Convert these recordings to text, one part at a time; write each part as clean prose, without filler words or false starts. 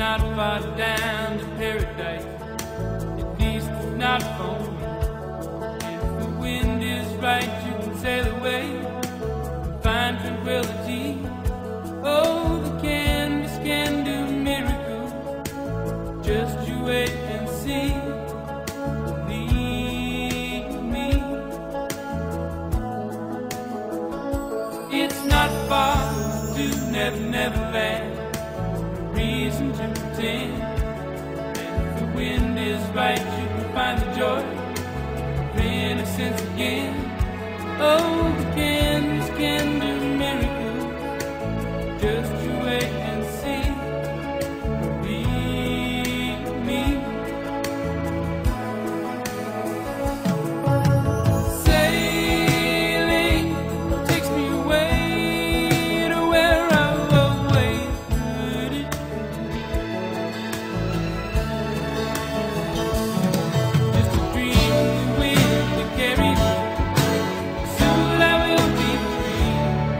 not far down to paradise, at least it's not for me. If the wind is right, you can sail away and find tranquility. Oh, the canvas can do miracles, just you wait and see. Believe me, it's not far to Never Never Land. Reason to pretend, and if the wind is right, you can find the joy of innocence again. Oh, the canvas can do miracles, just you wait and see. Believe me. Sailing takes me away to where I've always put it. Just a dream of the wind to carry me. Soon I will be free.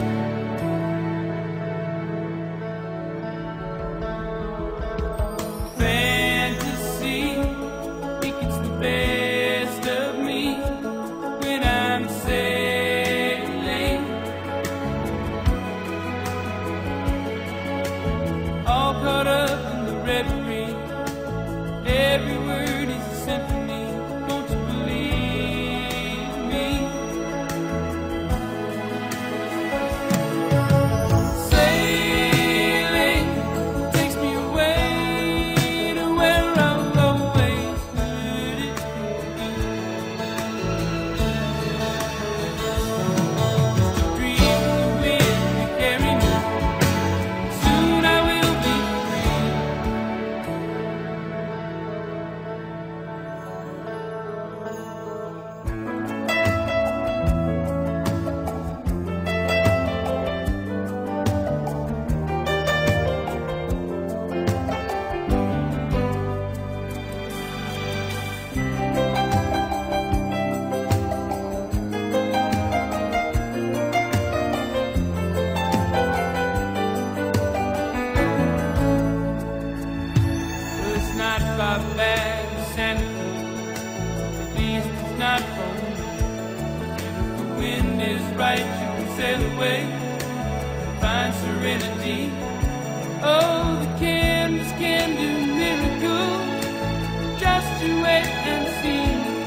Fantasy, think it's the best of me when I'm sailing, all caught up in the reverie. Every word is a symphony. Don't you believe me? Sailing takes me away to where I've always put it. Dream of the wind to carry me. Soon I will be free. It's not far back to Santa Cruz, at least it's not for me. And if the wind is right, you can sail away and find serenity. Oh, the canvas can do miracles, just you wait and see.